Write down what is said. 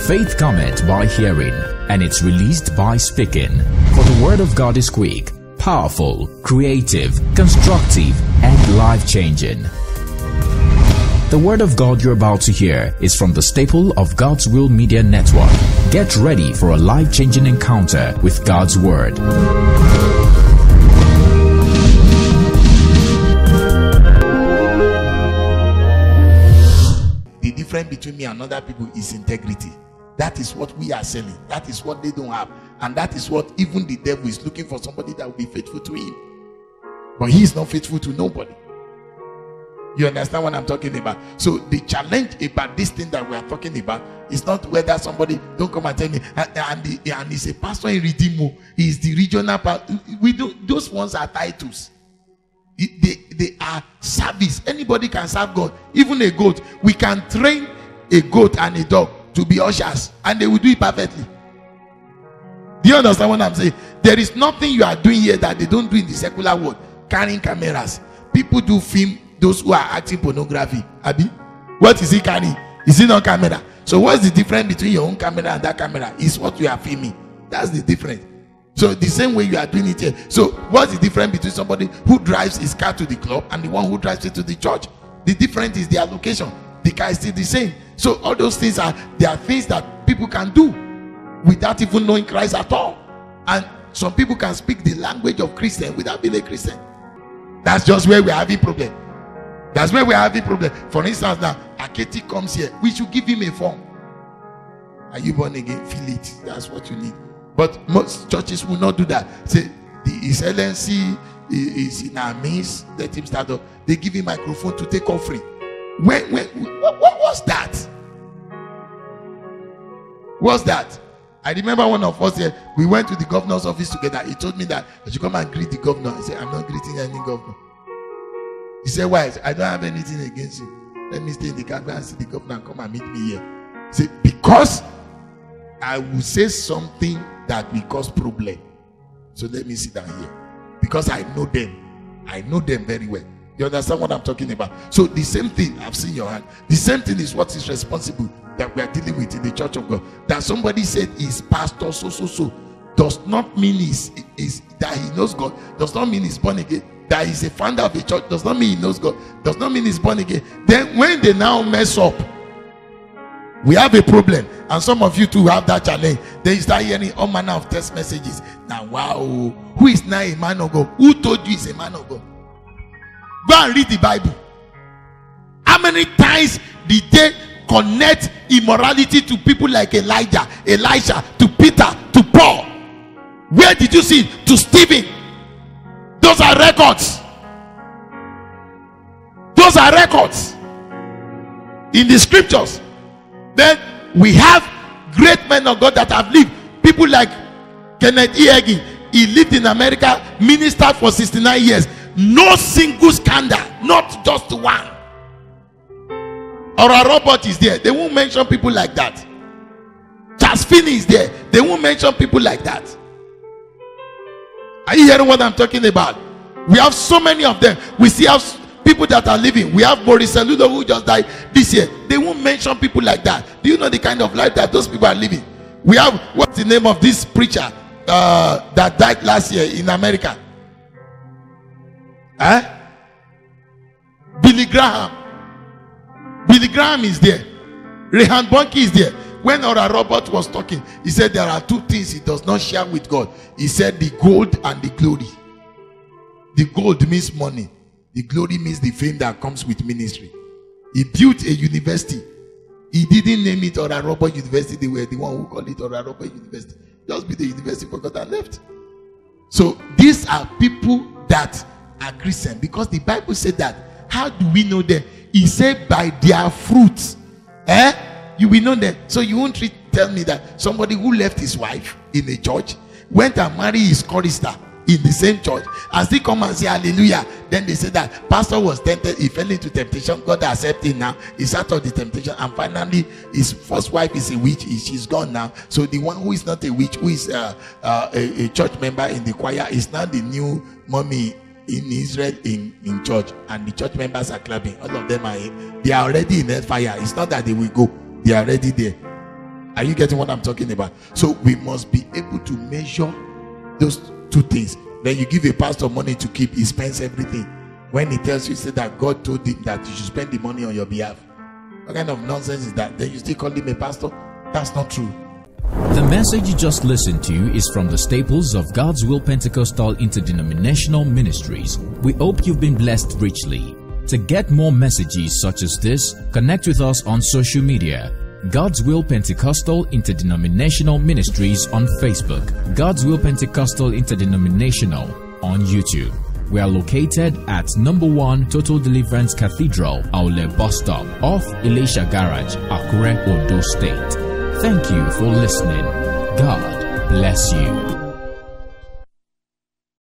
Faith cometh by hearing, and it's released by speaking. For the word of God is quick, powerful, creative, constructive, and life-changing. The word of God you're about to hear is from the staple of God's Will Media Network. Get ready for a life-changing encounter with God's word. The difference between me and other people is integrity. That is what we are selling. That is what they don't have. And that is what even the devil is looking for, somebody that will be faithful to him. But he is not faithful to nobody. You understand what I'm talking about? So the challenge about this thing that we are talking about is not whether somebody don't come and tell me and he's a pastor in Redeemo, he's the regional pastor. We do, those ones are titles. They are service. Anybody can serve God. Even a goat. We can train a goat and a dog to be ushers, and they will do it perfectly. Do you understand what I'm saying? There is nothing you are doing here that they don't do in the secular world. Carrying cameras. People do film those who are acting pornography. Abi, what is he carrying? Is it not camera? So what's the difference between your own camera and that camera? Is what you are filming. That's the difference. So the same way you are doing it here. So what's the difference between somebody who drives his car to the club and the one who drives it to the church? The difference is their location. The car is still the same. So all those things are things that people can do without even knowing Christ at all. And some people can speak the language of Christian without being a Christian. That's just where we're having problem. That's where we're having problem. For instance, now Aketi comes here. We should give him a form. Are you born again? Fill it. That's what you need. But most churches will not do that. Say His Excellency is in our midst. Let him start up. They give him microphone to take offering. What was that? What's that? I remember one of us here. We went to the governor's office together. He told me that I should come and greet the governor. I said, I'm not greeting any governor. He said, why? I said, I don't have anything against you. Let me stay in the car and see the governor and come and meet me here. He said, because I will say something that will cause problem. So let me sit down here. Because I know them. I know them very well. You understand what I'm talking about? So the same thing, I've seen your hand. The same thing is what is responsible that we are dealing with in the church of God. That somebody said is pastor so does not mean is that he knows God. Does not mean he's born again. That he's a founder of a church does not mean he knows God. Does not mean he's born again. Then when they now mess up, we have a problem. And some of you too have that challenge. Then you start hearing all manner of text messages. Now, wow, who is now a man of God? Who told you he's a man of God? Go and read the Bible. How many times did they connect immorality to people like Elijah, Elisha, to Peter, to Paul? Where did you see it? To Stephen? Those are records. Those are records in the scriptures. Then we have great men of God that have lived. People like Kenneth E. Hagin. He lived in America, ministered for 69 years. No single scandal, not just one. Or a robot is there. They won't mention people like that. Charles Finney is there. They won't mention people like that. Are you hearing what I'm talking about? We have so many of them. We see have people that are living. We have Boris Saludo who just died this year. They won't mention people like that. Do you know the kind of life that those people are living? We have, what's the name of this preacher that died last year in America? Billy Graham. Billy Graham is there. Rehan Bonke is there. When Ora Robert was talking, he said there are two things he does not share with God. He said the gold and the glory. The gold means money. The glory means the fame that comes with ministry. He built a university. He didn't name it Ora Robert University. They were the one who called it Ora Robert University. Just be the university for God and left. So these are people that are Christian, because the Bible said that. How do we know them? He said by their fruits. You will know them. So you won't tell me that somebody who left his wife in a church went and married his chorister in the same church, as they come and say hallelujah, then they say that pastor was tempted, he fell into temptation, God accepted him now, he's out of the temptation, and finally his first wife is a witch, she's gone now. So the one who is not a witch, who is a church member in the choir, is now the new mommy in Israel in church, and the church members are clapping. All of them they are already in that fire. It's not that they will go, they are already there. Are you getting what I'm talking about? So we must be able to measure those two things. Then you give a pastor money to keep, he spends everything. When he tells you, say that God told him that you should spend the money on your behalf. What kind of nonsense is that? Then you still call him a pastor? That's not true. The message you just listened to is from the staples of God's Will Pentecostal Interdenominational Ministries. We hope you've been blessed richly. To get more messages such as this, connect with us on social media. God's Will Pentecostal Interdenominational Ministries on Facebook. God's Will Pentecostal Interdenominational on YouTube. We are located at number 1 Total Deliverance Cathedral, Aule Bus Stop, off Elisha Garage, Akure, Ondo State. Thank you for listening. God bless you.